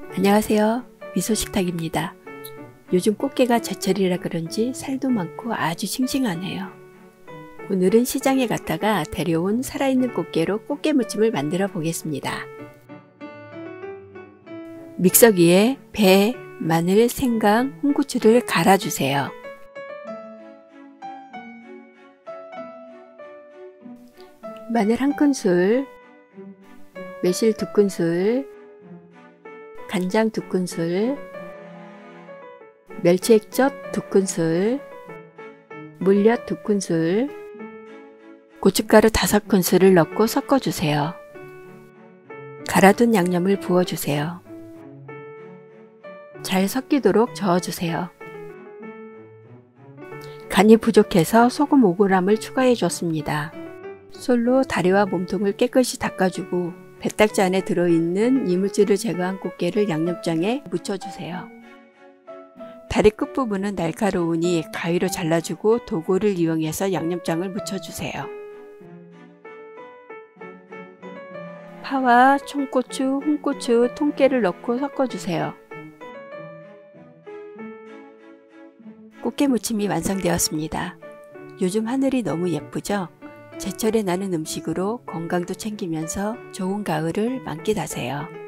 안녕하세요. 미소식탁입니다. 요즘 꽃게가 제철이라 그런지 살도 많고 아주 싱싱하네요. 오늘은 시장에 갔다가 데려온 살아있는 꽃게로 꽃게 무침을 만들어 보겠습니다. 믹서기에 배, 마늘, 생강, 홍고추를 갈아주세요. 마늘 1큰술, 매실 2큰술, 간장 2큰술, 멸치액젓 2큰술, 물엿 2큰술, 고춧가루 5큰술을 넣고 섞어주세요. 갈아둔 양념을 부어주세요. 잘 섞이도록 저어주세요. 간이 부족해서 소금 5g을 추가해 줬습니다. 솔로 다리와 몸통을 깨끗이 닦아주고 배딱지 안에 들어있는 이물질을 제거한 꽃게를 양념장에 묻혀주세요. 다리 끝부분은 날카로우니 가위로 잘라주고 도구를 이용해서 양념장을 묻혀주세요. 파와 청고추, 홍고추, 통깨를 넣고 섞어주세요. 꽃게 무침이 완성되었습니다. 요즘 하늘이 너무 예쁘죠? 제철에 나는 음식으로 건강도 챙기면서 좋은 가을을 만끽하세요.